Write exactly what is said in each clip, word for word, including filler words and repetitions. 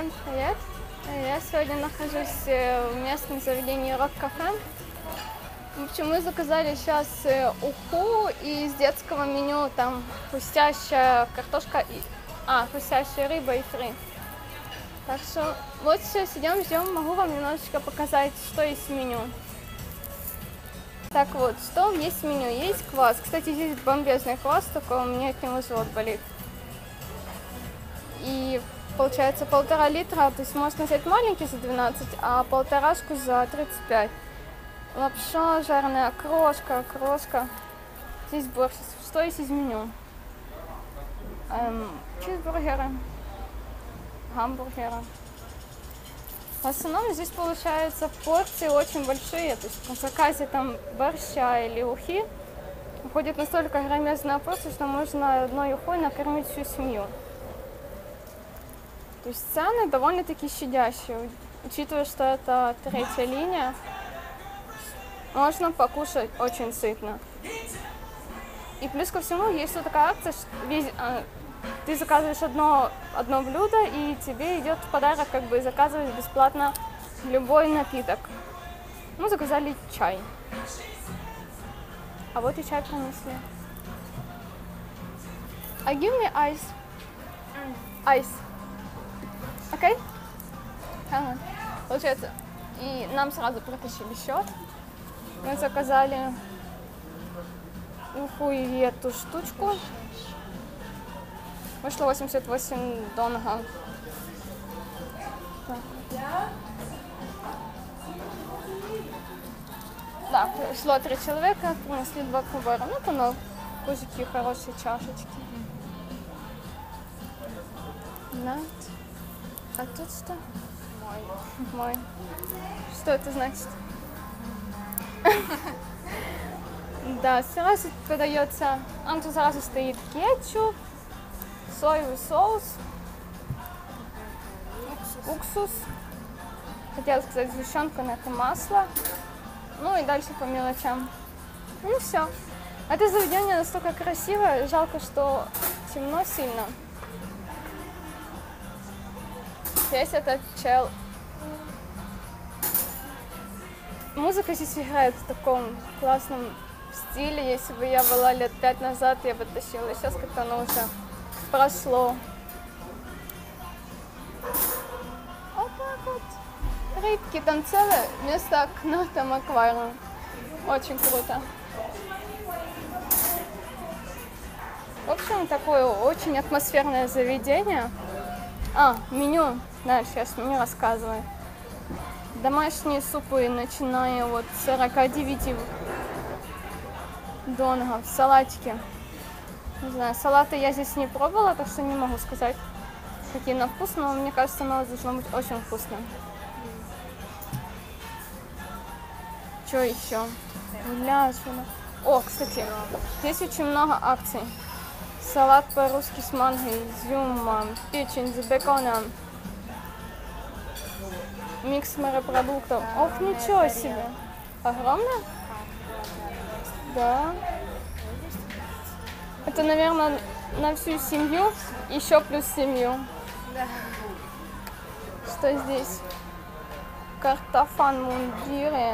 Всем привет! Я сегодня нахожусь в местном заведении Рок-кафе. В общем, мы заказали сейчас уху, и из детского меню там хрустящая картошка, и... а, хрустящая рыба и фри. Так что вот сейчас идем, ждем, могу вам немножечко показать, что есть в меню. Так вот, что есть в меню? Есть квас. Кстати, здесь бомбезный квас, только у меня от него живот болит. И получается полтора литра, то есть можно взять маленький за двенадцать, а полторашку за тридцать пять. Лапша жареная, крошка, крошка. Здесь борщ. Что есть из меню? Эм, чизбургеры, гамбургеры. В основном здесь получается порции очень большие, то есть по заказе там борща или ухи уходит настолько громезная порция, что можно одной ухой накормить всю семью. То есть цены довольно-таки щадящие, учитывая, что это третья линия, можно покушать очень сытно. И плюс ко всему есть вот такая акция, что весь, а, ты заказываешь одно, одно блюдо, и тебе идет в подарок, как бы заказывать бесплатно любой напиток. Мы заказали чай. А вот и чай принесли. А give me ice. Ice. Окей? Okay? Ага. Получается, и нам сразу протащили счет. Мы заказали уху и эту штучку. Вышло восемьдесят восемь донгов. Да, пришло три человека, принесли два кубара. Ну, то на кузики хорошие чашечки. Да. А тут что? Мой. Мой. Что это значит? Да, сразу подается, а тут сразу стоит кетчуп, соевый соус, уксус. Хотела сказать сгущенка, но это масло. Ну и дальше по мелочам. Ну все. Это заведение настолько красивое, жалко, что темно сильно. Здесь этот чел. Музыка здесь играет в таком классном стиле. Если бы я была лет пять назад, я бы тащила. Сейчас как-то оно уже прошло. Вот так вот. Рыбки, там целое вместо окна, там аквариум. Очень круто. В общем, такое очень атмосферное заведение. А, меню. Да, сейчас меню рассказываю. Домашние супы, начиная от сорока девяти донгов, салатики. Не знаю, салаты я здесь не пробовала, так что не могу сказать, какие на вкус, но мне кажется, оно должно быть очень вкусным. Что еще? Ляшина. О, кстати, здесь очень много акций. Салат по-русски с манго, изюмом, печень с беконом. Микс морепродуктов. Ох, ничего себе. Огромное? Да. Это, наверное, на всю семью, еще плюс семью. Да. Что здесь? Картофан мундире.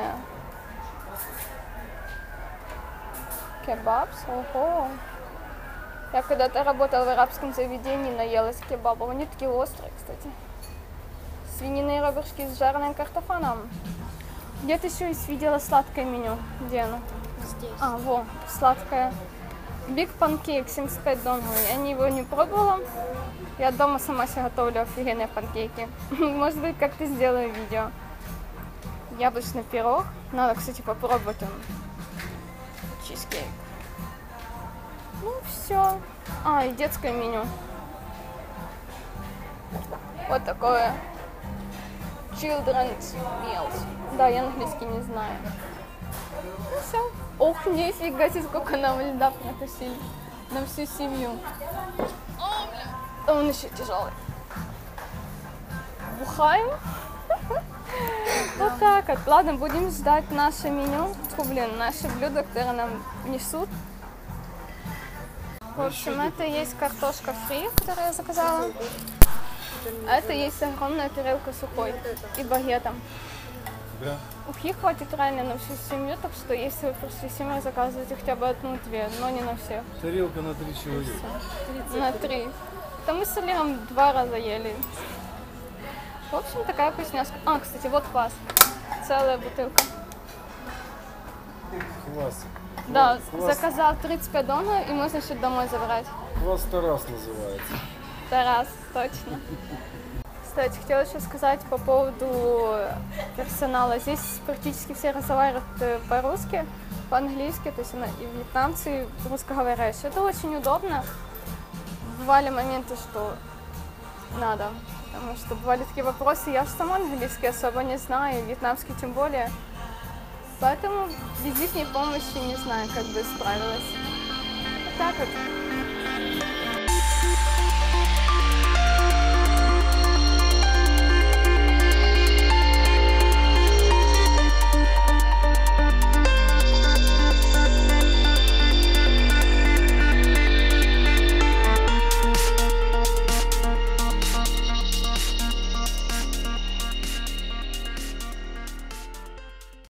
Кебаб. Ого. Я когда-то работала в арабском заведении, наелась кебабов. Они такие острые, кстати. Свининые ребрышки с жареным картофаном. Где-то еще и видела сладкое меню. Где оно? Здесь. А, во, сладкое. Big Pancake, семьдесят пять донгов. Я его не пробовала. Я дома сама себе готовлю офигенные панкейки. Может быть, как-то сделаю видео. Яблочный пирог. Надо, кстати, попробовать он. Чизкейк. Ну, все. А, и детское меню. Вот такое. Children's meals. Да, я английский не знаю. Ну все. Ох, нифига себе, сколько нам льда протащили. На всю семью. О, бля. Он еще тяжелый. Бухаем. Вот так вот. Ладно, будем ждать наше меню. Фу, блин, наши блюда, которые нам несут. В общем, это есть картошка фри, которую я заказала. А это есть огромная тарелка сухой и багетом. Да? Ухи хватит реально на всю семью, так что если вы пришли семью, заказывайте хотя бы одну-две, но не на всех. Тарелка на три человека. На три. Там мы с Олегом два раза ели. В общем, такая вкусняшка. А, кстати, вот квас. Целая бутылка. Квас. Да, Квас, заказал тридцать пять долларов и можно еще домой забрать. квас Тарас называется. Тарас, точно. Кстати, хотела еще сказать по поводу персонала. Здесь практически все разговаривают по-русски, по-английски, то есть и вьетнамцы, и русскоговорящие. Это очень удобно. Бывали моменты, что надо, потому что бывали такие вопросы, я же сама английский особо не знаю, вьетнамский тем более. Поэтому без их помощи не знаю, как бы справилась. Вот так вот.